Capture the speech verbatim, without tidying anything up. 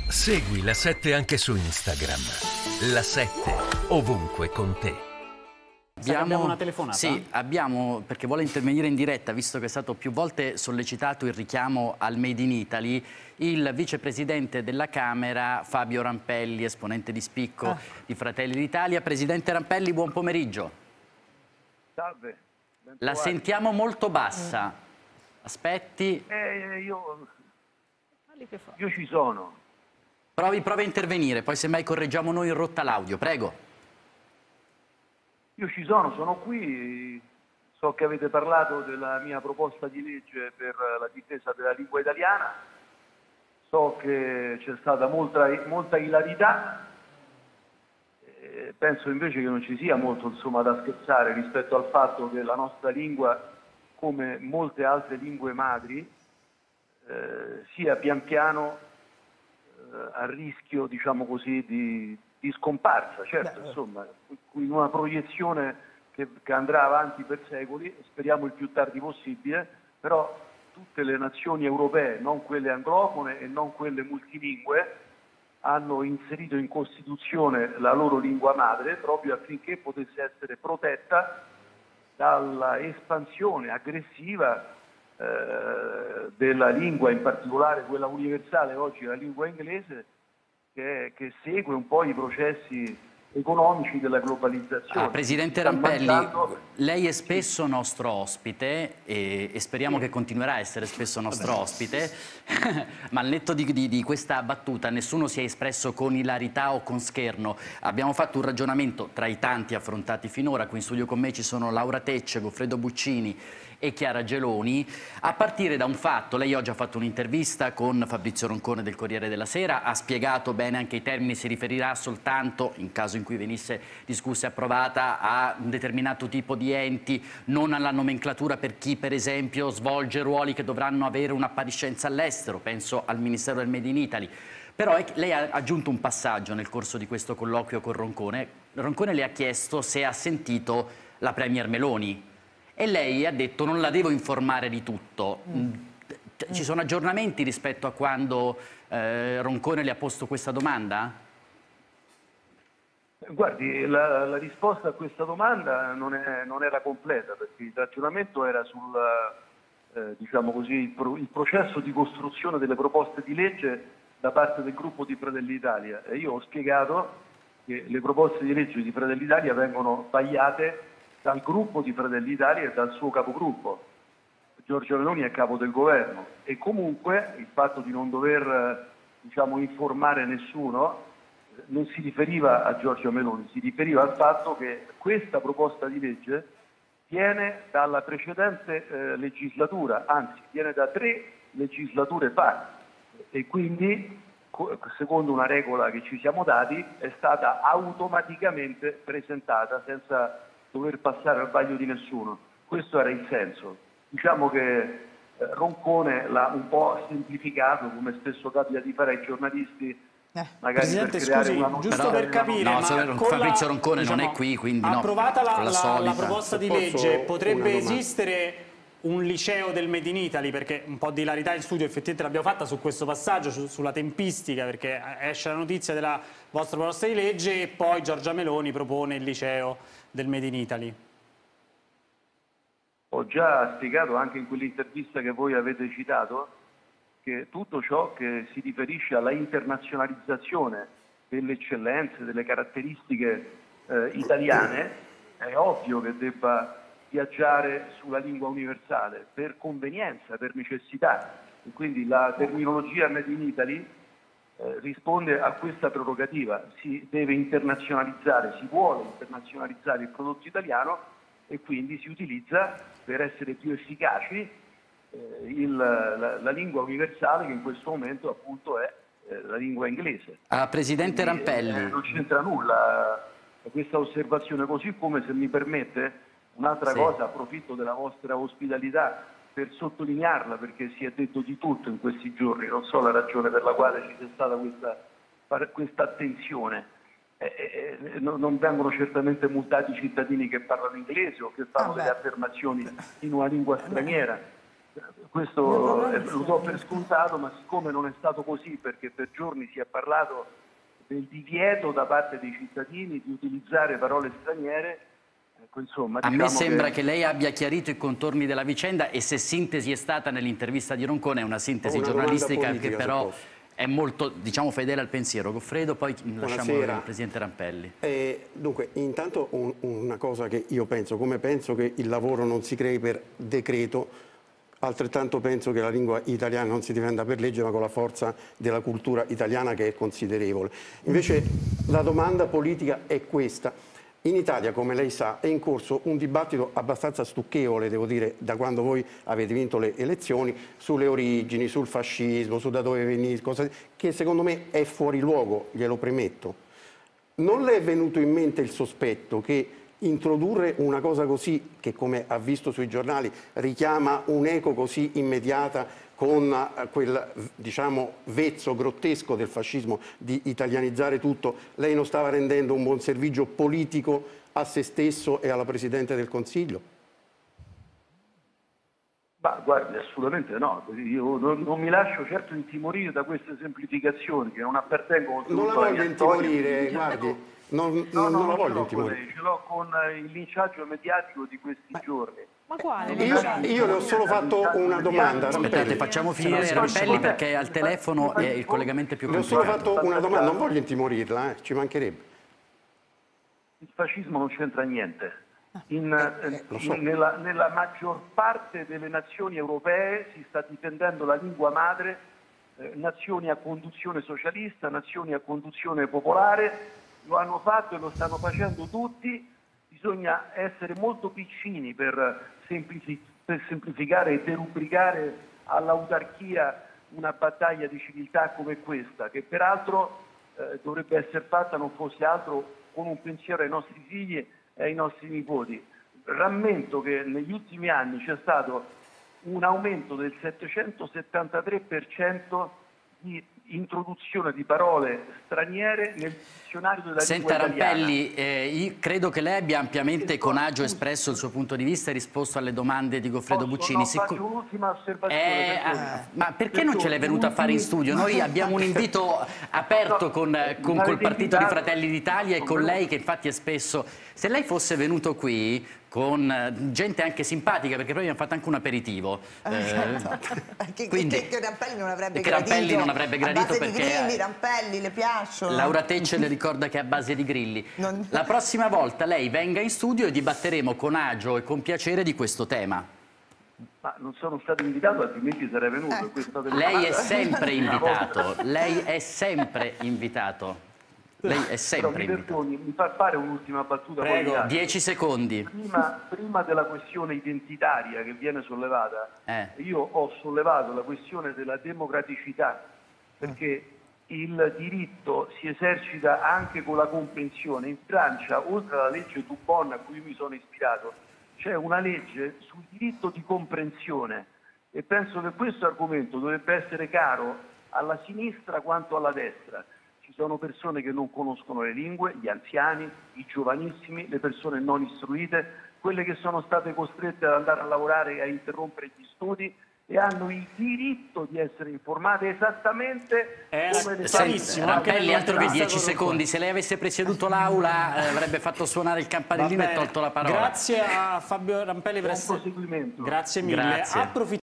Segui La sette anche su Instagram. La sette, ovunque con te. Abbiamo, abbiamo una telefonata? Sì, abbiamo, perché vuole intervenire in diretta, visto che è stato più volte sollecitato il richiamo al Made in Italy, il vicepresidente della Camera, Fabio Rampelli, esponente di spicco ah. di Fratelli d'Italia. Presidente Rampelli, buon pomeriggio. Salve. La sentiamo molto bassa. Aspetti. Eh, io, io ci sono. Provi, provi a intervenire, poi semmai correggiamo noi in rotta l'audio, prego. Io ci sono, sono qui, so che avete parlato della mia proposta di legge per la difesa della lingua italiana, so che c'è stata molta, molta ilarità, eh, penso invece che non ci sia molto insomma, da scherzare rispetto al fatto che la nostra lingua, come molte altre lingue madri, eh, sia pian piano a rischio, diciamo così, di, di scomparsa. Certo, insomma, in una proiezione che, che andrà avanti per secoli, speriamo il più tardi possibile, però tutte le nazioni europee, non quelle anglofone e non quelle multilingue, hanno inserito in Costituzione la loro lingua madre proprio affinché potesse essere protetta dalla espansione aggressiva Eh, della lingua, in particolare quella universale oggi, la lingua inglese, che, che segue un po' i processi economici della globalizzazione. Ah, Presidente Rampelli, mangiando... lei è spesso sì. nostro ospite e, e speriamo sì. che continuerà a essere spesso nostro Vabbè. ospite, ma al netto di, di, di questa battuta nessuno si è espresso con ilarità o con scherno. Abbiamo fatto un ragionamento tra i tanti affrontati finora. Qui in studio con me ci sono Laura Tecce, Goffredo Buccini e Chiara Geloni, a partire da un fatto. Lei oggi ha fatto un'intervista con Fabrizio Roncone del Corriere della Sera, ha spiegato bene anche i termini, si riferirà soltanto, in caso in cui venisse discussa e approvata, a un determinato tipo di enti, non alla nomenclatura per chi per esempio svolge ruoli che dovranno avere un'appariscenza all'estero, penso al Ministero del Made in Italy. Però lei ha aggiunto un passaggio nel corso di questo colloquio con Roncone. Roncone le ha chiesto se ha sentito la Premier Meloni. E lei ha detto non la devo informare di tutto. Mm. Ci sono aggiornamenti rispetto a quando eh, Roncone le ha posto questa domanda? Guardi, la, la risposta a questa domanda non, è, non era completa, perché il ragionamento era sul eh, diciamo così, il, pro, il processo di costruzione delle proposte di legge da parte del gruppo di Fratelli d'Italia. E io ho spiegato che le proposte di legge di Fratelli d'Italia vengono vagliate dal gruppo di Fratelli d'Italia e dal suo capogruppo. Giorgia Meloni è capo del governo e comunque il fatto di non dover diciamo, informare nessuno non si riferiva a Giorgia Meloni, si riferiva al fatto che questa proposta di legge viene dalla precedente eh, legislatura, anzi viene da tre legislature fa e quindi secondo una regola che ci siamo dati è stata automaticamente presentata senza dover passare al vaglio di nessuno. Questo era il senso. Diciamo che eh, Roncone l'ha un po' semplificato, come spesso capita di fare ai giornalisti, eh. magari Presidente, per creare scusi, una giusto per capire, no, ma Fabrizio la, Roncone diciamo, non è qui, quindi no. Approvata la, la, la, la proposta di legge, potrebbe esistere un liceo del Made in Italy, perché un po' di ilarità in studio effettivamente l'abbiamo fatta su questo passaggio, su, sulla tempistica, perché esce la notizia della vostra proposta di legge e poi Giorgia Meloni propone il liceo del Made in Italy. Ho già spiegato anche in quell'intervista che voi avete citato che tutto ciò che si riferisce alla internazionalizzazione delle eccellenze, delle caratteristiche eh, italiane, è ovvio che debba viaggiare sulla lingua universale per convenienza, per necessità. E quindi la terminologia Made in Italy eh, risponde a questa prerogativa. Si deve internazionalizzare, si vuole internazionalizzare il prodotto italiano e quindi si utilizza per essere più efficaci eh, il, la, la lingua universale che in questo momento appunto è eh, la lingua inglese. Ah, Presidente quindi, Rampelli. Eh, non c'entra nulla questa osservazione, così come, se mi permette, un'altra sì. cosa, approfitto della vostra ospitalità per sottolinearla, perché si è detto di tutto in questi giorni, non so la ragione per la quale ci sia stata questa, questa attenzione. Eh, eh, non vengono certamente multati i cittadini che parlano inglese o che fanno ah, delle affermazioni in una lingua straniera. Questo eh, lo do per scontato, ma siccome non è stato così, perché per giorni si è parlato del divieto da parte dei cittadini di utilizzare parole straniere, ecco, insomma, a diciamo me sembra che... che lei abbia chiarito i contorni della vicenda, e se sintesi è stata nell'intervista di Roncone, è una sintesi una giornalistica politica, che però supposto. è molto, diciamo, fedele al pensiero. Goffredo, poi lasciamo Buonasera. il Presidente Rampelli. Eh, dunque, intanto un, una cosa che io penso, come penso che il lavoro non si crei per decreto, altrettanto penso che la lingua italiana non si difenda per legge, ma con la forza della cultura italiana, che è considerevole. Invece la domanda politica è questa. In Italia, come lei sa, è in corso un dibattito abbastanza stucchevole, devo dire, da quando voi avete vinto le elezioni, sulle origini, sul fascismo, su da dove venite, cosa, che secondo me è fuori luogo, glielo premetto. Non le è venuto in mente il sospetto che introdurre una cosa così, che come ha visto sui giornali richiama un'eco così immediata con quel, diciamo, vezzo grottesco del fascismo di italianizzare tutto, lei non stava rendendo un buon servizio politico a se stesso e alla Presidente del Consiglio? Ma guardi, assolutamente no, io non, non mi lascio certo intimorire da queste semplificazioni che non appartengono non la voglio intimorire, guardi, non, no, non, no, non la non voglio ce intimorire. ce l'ho con il linciaggio mediatico di questi Ma... giorni. Ma quale? Io, io le ho solo fatto una domanda. Aspettate, Rampelli. facciamo finire Rampelli, perché al telefono è il collegamento è più Le ho solo complicato. fatto una domanda, non voglio intimorirla, eh, ci mancherebbe. Il fascismo non c'entra niente. In, Eh, lo so. in- nella, nella maggior parte delle nazioni europee si sta difendendo la lingua madre, eh, nazioni a conduzione socialista, nazioni a conduzione popolare, lo hanno fatto e lo stanno facendo tutti. Bisogna essere molto piccini per, semplici- per semplificare e derubricare all'autarchia una battaglia di civiltà come questa, che peraltro eh, dovrebbe essere fatta non fosse altro con un pensiero ai nostri figli e ai nostri nipoti. Rammento che negli ultimi anni c'è stato un aumento del settecentosettantatré per cento di introduzione di parole straniere nel dizionario della Senta lingua italiana. Rampelli, eh, io credo che lei abbia ampiamente con agio espresso il suo punto di vista e risposto alle domande di Goffredo Posso, Buccini. no, Sic- faccio un'ultima osservazione. Eh, perdoni. ah, ma perché non ce l'è venuta a fare in Perdoni. studio? Noi abbiamo un invito aperto No, con, con mi col avete partito di invitato. Fratelli d'Italia e con lei, che infatti è spesso... Se lei fosse venuto qui con eh, gente anche simpatica, perché poi abbiamo fatto anche un aperitivo. eh, Che, quindi- che, che Rampelli non avrebbe che gradito. Rampelli non avrebbe gradito a base perché- di grilli, Rampelli, le piacciono? Laura Tecce le ricorda che è a base di grilli. Non- La prossima volta lei venga in studio e dibatteremo con agio e con piacere di questo tema. Ma non sono stato invitato, altrimenti sarei venuto. Questa Lei è telefonata. sempre invitato, lei è sempre invitato. Lei è Però sempre mi invitato. perdoni, mi fa fare un'ultima battuta. poi Prego. mi lascio. Dieci secondi. Prima, prima della questione identitaria che viene sollevata, Eh. io ho sollevato la questione della democraticità, perché il diritto si esercita anche con la comprensione. In Francia, oltre alla legge Dubon a cui mi sono ispirato, c'è una legge sul diritto di comprensione, e penso che questo argomento dovrebbe essere caro alla sinistra quanto alla destra. Ci sono persone che non conoscono le lingue, gli anziani, i giovanissimi, le persone non istruite, quelle che sono state costrette ad andare a lavorare e a interrompere gli studi, e hanno il diritto di essere informate esattamente Era come le Senta, chiarissimo, famiglie. anche Rampelli, altro che nell'intervista dieci con Roncone. secondi. Se lei avesse presieduto l'aula eh, avrebbe fatto suonare il Va campanellino e bene. tolto la parola. Grazie a Fabio Rampelli per Buon essere... proseguimento. Grazie mille. Grazie. Approfitt-